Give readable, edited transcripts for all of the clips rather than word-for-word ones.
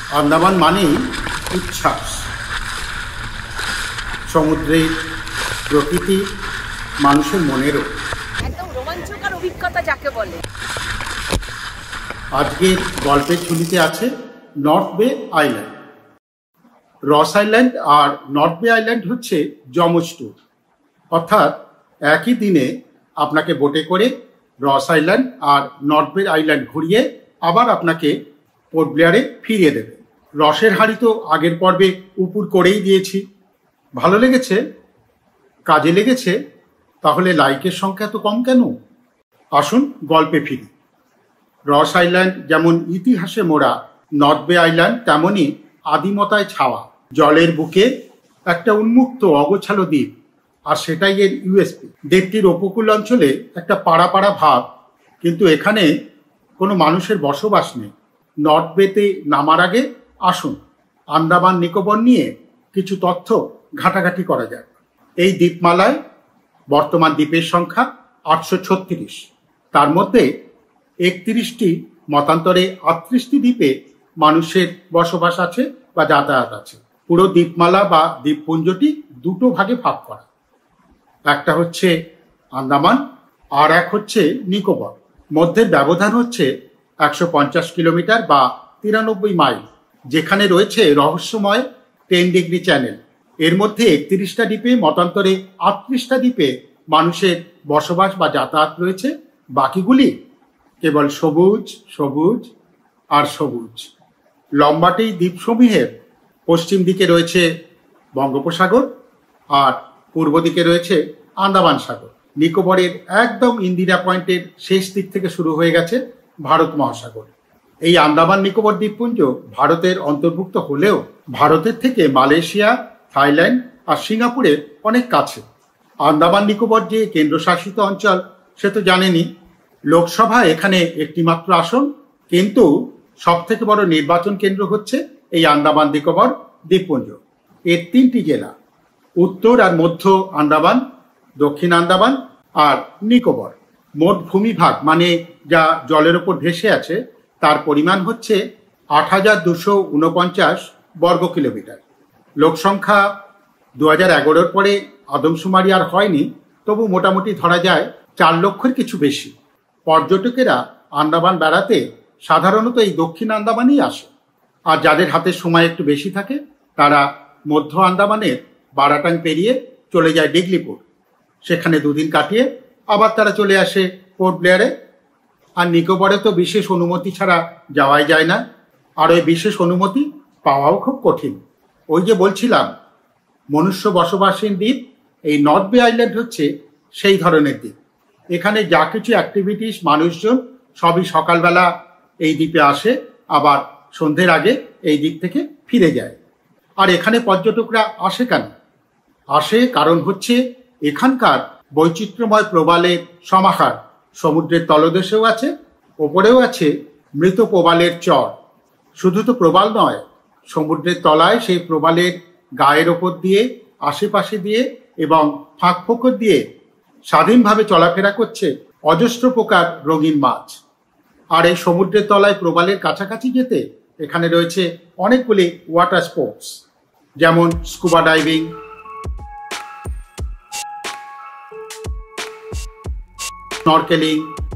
আন্দামান মানেই উচ্ছ্বাস, সমুদ্রের, প্রকৃতি, মানুষের মনেরও একদম রোমাঞ্চকর অভিজ্ঞতা যাকে বলে। আজকের গল্পের ঝুলিতে আছে north Bay Island. Ross Island আর নর্থ বে আইল্যান্ড হচ্ছে যমজ ট্যুর, অর্থাৎ একই দিনে আপনাকে বোটে করে রস আইল্যান্ড আর নর্থ বে আইল্যান্ড ঘুরিয়ে আবার আপনাকে পোর্ট ব্লেয়ারে ফিরিয়ে দেবে। রসের হাঁড়ি তো আগের পর্বে উপুর করেই দিয়েছি। ভালো লেগেছে? কাজে লেগেছে? তাহলে লাইকের সংখ্যা এত কম কেন? আসুন গল্পে ফিরি। রস আইল্যান্ড যেমন ইতিহাসে মোড়া, নর্থ বে আইল্যান্ড তেমনই আদিমতায় ছাওয়া। জলের বুকে একটা উন্মুক্ত অগোছালো দ্বীপ, আর সেটাই এর ইউএসপি। দ্বীপটির উপকূল অঞ্চলে একটা পাড়া পাড়া ভাব, কিন্তু এখানে কোনো মানুষের বসবাস নেই। নর্থ বেতে নামার আগে আসুন আন্দামান নিকোবর নিয়ে কিছু তথ্য ঘাটাঘাটি করা যাক। এই দ্বীপমালায় বর্তমান দ্বীপের সংখ্যা 836। তার মধ্যে 31টি, মতান্তরে 38টি দ্বীপে মানুষের বসবাস আছে বা যাতায়াত আছে। পুরো দ্বীপমালা বা দ্বীপপুঞ্জটি দুটো ভাগে ভাগ করা, একটা হচ্ছে আন্দামান আর এক হচ্ছে নিকোবর। মধ্যের ব্যবধান হচ্ছে 150 কিলোমিটার বা 93 মাইল, যেখানে রয়েছে রহস্যময় 10 ডিগ্রি চ্যানেল। এর মধ্যে 31টা দ্বীপে, মতান্তরে 38টা দ্বীপে মানুষের বসবাস বা যাতায়াত রয়েছে। বাকিগুলি কেবল সবুজ সবুজ আর সবুজ। লম্বাটে দ্বীপসমূহের পশ্চিম দিকে রয়েছে বঙ্গোপসাগর আর পূর্ব দিকে রয়েছে আন্দামান সাগর। নিকোবরের একদম ইন্দিরা পয়েন্টের শেষ দিক থেকে শুরু হয়ে গেছে ভারত মহাসাগর। এই আন্দামান নিকোবর দ্বীপপুঞ্জ ভারতের অন্তর্ভুক্ত হলেও ভারতের থেকে মালয়েশিয়া, থাইল্যান্ড আর সিঙ্গাপুরের অনেক কাছে। আন্দামান নিকোবর যে কেন্দ্রশাসিত অঞ্চল সে তো জানেনই। লোকসভা এখানে একটি মাত্র আসন, কিন্তু সব থেকে বড় নির্বাচন কেন্দ্র হচ্ছে এই আন্দামান নিকোবর দ্বীপপুঞ্জ। এর 3টি জেলা, উত্তর আর মধ্য আন্দামান, দক্ষিণ আন্দামান আর নিকোবর। মোট ভূমিভাগ মানে যা জলের ওপর ভেসে আছে তার পরিমাণ হচ্ছে 8249 বর্গ কিলোমিটার। লোকসংখ্যা 2011-র পরে আদমশুমারি আর হয়নি, তবু মোটামুটি ধরা যায় 4 লক্ষের কিছু বেশি। পর্যটকেরা আন্দামান বেড়াতে সাধারণত এই দক্ষিণ আন্দামানেই আসে, আর যাদের হাতে সময় একটু বেশি থাকে তারা মধ্য আন্দামানের বারাটাং পেরিয়ে চলে যায় ডিগলিপুর। সেখানে 2 দিন কাটিয়ে আবার তারা চলে আসে পোর্ট ব্লেয়ারে। আর নিকোবরে তো বিশেষ অনুমতি ছাড়া যাওয়াই যায় না, আর ওই বিশেষ অনুমতি পাওয়াও খুব কঠিন। ওই যে বলছিলাম মনুষ্য বসবাসহীন দ্বীপ, এই নর্থ বে আইল্যান্ড হচ্ছে সেই ধরনের দ্বীপ। এখানে যা কিছু অ্যাক্টিভিটিস, মানুষজন সবই সকালবেলা এই দ্বীপে আসে, আবার সন্ধ্যের আগে এই দ্বীপ থেকে ফিরে যায়। আর এখানে পর্যটকরা আসে কেন? আসে কারণ হচ্ছে এখানকার বৈচিত্র্যময় প্রবালের সমাহার। সমুদ্রের তলদেশেও আছে, ওপরেও আছে মৃত প্রবালের চর। শুধু তো প্রবাল নয়, সমুদ্রের তলায় সেই প্রবালের গায়ের ওপর দিয়ে, আশেপাশে দিয়ে এবং ফাঁক ফোকর দিয়ে স্বাধীনভাবে চলাফেরা করছে অজস্র প্রকার রঙিন মাছ। আর এই সমুদ্রের তলায় প্রবালের কাছাকাছি যেতে এখানে রয়েছে অনেকগুলি ওয়াটার স্পোর্টস, যেমন scuba diving, snorkelling,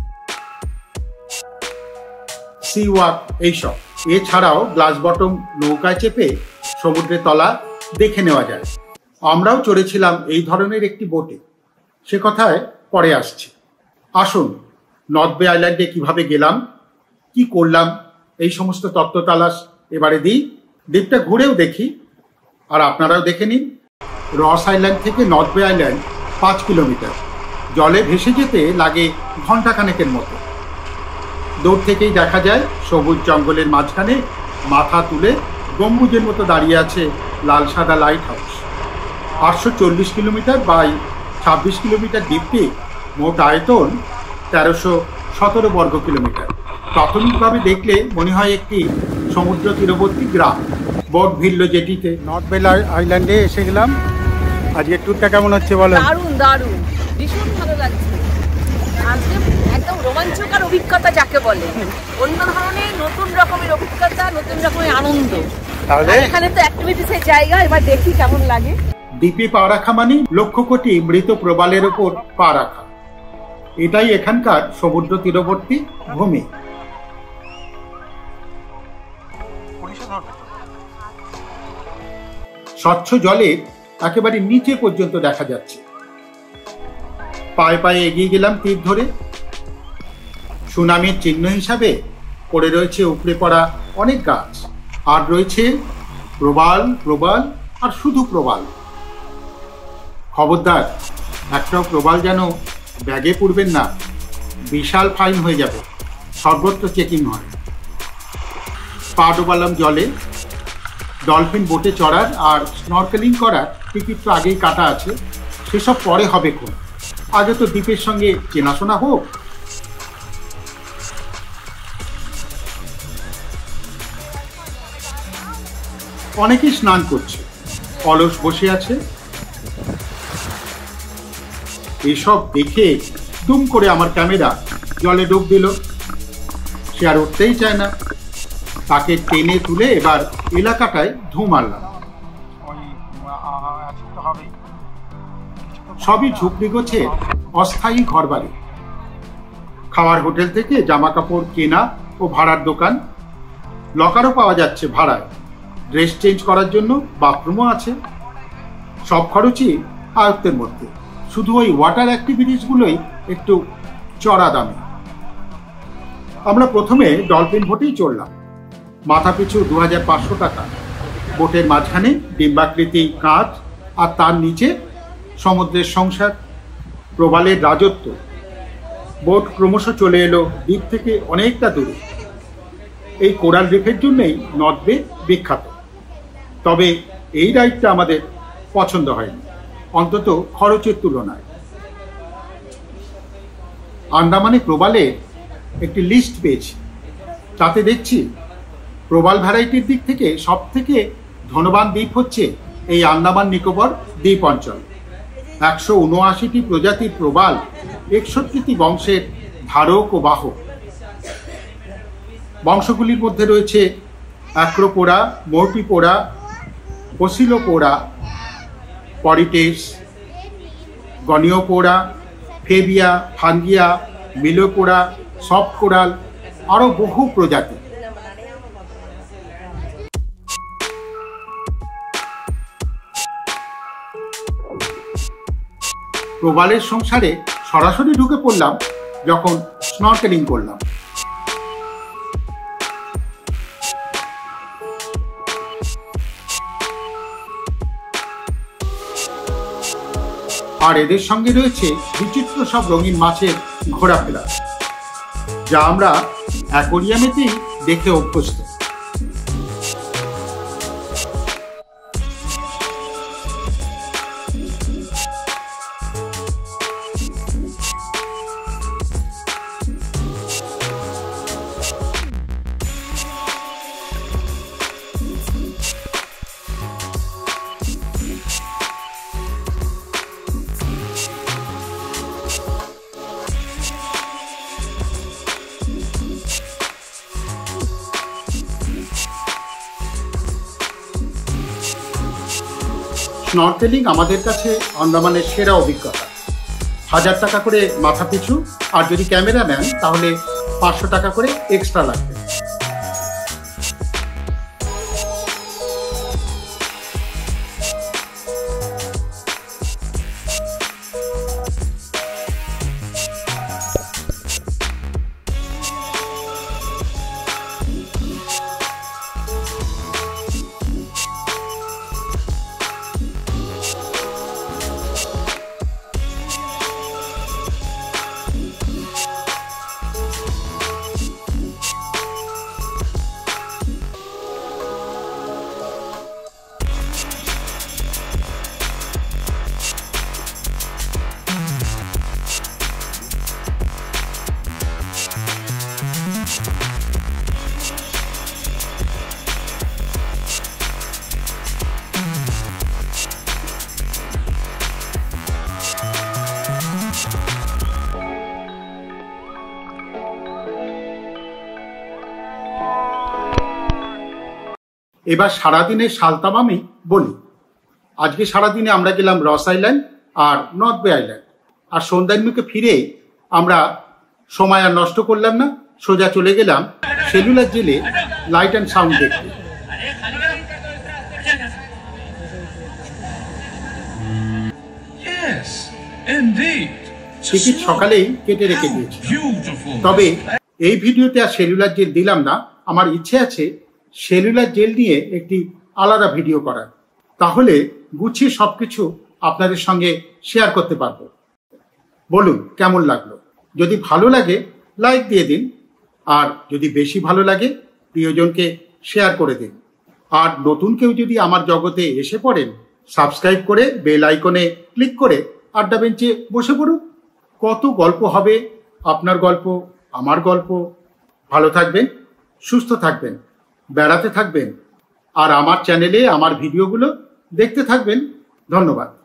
sea walk, এইসব। এছাড়াও গ্লাস বটম নৌকায় চেপে সমুদ্রের তলা দেখে নেওয়া যায়। আমরাও চড়েছিলাম এই ধরনের একটি বোটে, সে কথায় পরে আসছি। আসুন নর্থ বে আইল্যান্ডে কিভাবে গেলাম, কি করলাম, এই সমস্ত তত্ত্ব তালাশ এবারে দিই। দ্বীপটা ঘুরেও দেখি, আর আপনারাও দেখে নিন। রস আইল্যান্ড থেকে নর্থ বে আইল্যান্ড 5 কিলোমিটার। জলে ভেসে যেতে লাগে ঘণ্টাখানেকের মতো। দূর থেকেই দেখা যায় সবুজ জঙ্গলের মাঝখানে মাথা তুলে গম্বুজের মতো দাঁড়িয়ে আছে লাল সাদা lighthouse. 840 kilometre by 26 kilometre দ্বীপটি মোট আয়তন 1317 বর্গ কিলোমিটার। প্রাথমিকভাবে দেখলে মনে হয় একটি সমুদ্র তীরবর্তী গ্রাম। বোট ভিড়ল জেটিতে। নর্থ বে আইল্যান্ডে এসে গেলাম। আজকের ট্যুরটা কেমন হচ্ছে বলেন? দারুণ দারুণ, ভীষণ ভালো লাগছে। আজকে একদম রোমাঞ্চকর অভিজ্ঞতা যাকে বলে, অন্য ধরনের নতুন রকমের অভিজ্ঞতা, নতুন রকমের আনন্দ। তাহলে এখানে তো অ্যাক্টিভিটিসের জায়গা, এবার দেখি কেমন লাগে। দ্বীপে পা রাখা মানে লক্ষ কোটি মৃত প্রবালের ওপর পা রাখা, এটাই এখানকার সমুদ্র তীরবর্তী ভূমি। স্বচ্ছ জলে একেবারে নিচে পর্যন্ত দেখা যাচ্ছে। পায়ে পায়ে এগিয়ে গেলাম তীর ধরে। সুনামির চিহ্ন হিসাবে পড়ে রয়েছে উপড়ে পড়া অনেক গাছ, আর রয়েছে প্রবাল প্রবাল আর শুধু প্রবাল। খবরদার, একটাও প্রবাল যেন ব্যাগে পুরবেন না, বিশাল ফাইন হয়ে যাবে। সর্বত্র চেকিং হয়। পা ডোবালাম জলে। ডলফিন বোটে চড়ার আর স্নরকেলিং করার টিকিট তো আগেই কাটা আছে, সেসব পরে হবে কোন, আগে তো দ্বীপের সঙ্গে চেনাশোনা হোক। অনেকেই স্নান করছে, অলস বসে আছে। এসব দেখে দুম করে আমার ক্যামেরা জলে ডুব দিল। সে আর উঠতেই চায় না। তাকে টেনে তুলে এবার এলাকাটায় ধু মারলাম। সবই ঝুপড়ি গোছে অস্থায়ী ঘরবাড়ি। খাওয়ার হোটেল থেকে জামা কাপড় কেনা ও ভাড়ার দোকান, লকারও পাওয়া যাচ্ছে ভাড়ায়। ড্রেস চেঞ্জ করার জন্য বাথরুমও আছে। সব খরচই আয়ত্তের মধ্যে, শুধু ওই ওয়াটার অ্যাক্টিভিটিসগুলোই একটু চড়া দামে। আমরা প্রথমে ডলফিন বোটেই চড়লাম। মাথা পিছু 2500 টাকা। বোটের মাঝখানে ডিম্বাকৃতি কাঁচ, আর তার নিচে সমুদ্রের সংসার, প্রবালের রাজত্ব। বোট ক্রমশ চলে এলো দ্বীপ থেকে অনেকটা দূরে। এই কোরাল রিফের জন্যই নর্থ বে বিখ্যাত। তবে এই রাইডটা আমাদের পছন্দ হয়নি, অন্তত খরচের তুলনায়। আন্দামানে প্রবালের একটি লিস্ট পেয়েছি, তাতে দেখছি প্রবাল ভ্যারাইটির দিক থেকে সব থেকে ধনবান দ্বীপ হচ্ছে এই আন্দামান নিকোবর দ্বীপ অঞ্চল। 179টি প্রজাতির প্রবাল, 61টি বংশের ধারক ও বাহক। বংশগুলির মধ্যে রয়েছে অ্যাক্রোপোরা, মর্টিপোরা, ওসিলোপোরা, পরিটেস, গনিওপোরা, ফেবিয়া, ফাঙ্গিয়া, মিলোপোরা, সফট কোরাল, আরও বহু প্রজাতি। প্রবালের সংসারে সরাসরি ঢুকে পড়লাম যখন স্নরকেলিং করলাম। আর এদের সঙ্গে রয়েছে বিচিত্র সব রঙিন মাছের ঘোরাফেরা, যা আমরা অ্যাকোরিয়ামেতেই দেখে অভ্যস্ত। স্নরকেলিং আমাদের কাছে আন্দামানের সেরা অভিজ্ঞতা। 1000 টাকা করে মাথা পিছু, আর যদি ক্যামেরা নেন তাহলে 500 টাকা করে এক্সট্রা লাগবে। এবার সারাদিনের সালতাম আমি বলি। আজকে সারাদিনে আমরা গেলাম রস আইল্যান্ড আর নর্থ বে আইল্যান্ড। আর সন্ধ্যার মুখে ফিরে আমরা সময় আর নষ্ট করলাম না, সোজা চলে গেলাম সেলুলার জেলে লাইট অ্যান্ড সাউন্ড দেখতে। টিকিট সকালেই কেটে রেখে দিয়েছি, তবে এই ভিডিওতে আর সেলুলার জেল দিলাম না। আমার ইচ্ছে আছে সেলুলার জেল নিয়ে একটি আলাদা ভিডিও করার, তাহলে গুছিয়ে সবকিছু আপনাদের সঙ্গে শেয়ার করতে পারবো। বলুন কেমন লাগলো? যদি ভালো লাগে লাইক দিয়ে দিন, আর যদি বেশি ভালো লাগে প্রিয়জনকে শেয়ার করে দিন। আর নতুন কেউ যদি আমার জগতে এসে পড়েন, সাবস্ক্রাইব করে বেল আইকনে ক্লিক করে আড্ডা বেঞ্চে বসে পড়ুন। কত গল্প হবে, আপনার গল্প, আমার গল্প। ভালো থাকবেন, সুস্থ থাকবেন, বেড়াতে থাকবেন, আর আমার চ্যানেলে আমার ভিডিওগুলো দেখতে থাকবেন। ধন্যবাদ।